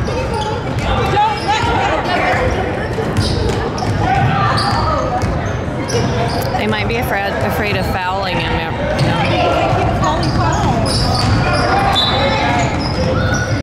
They might be afraid of fouling him. You know?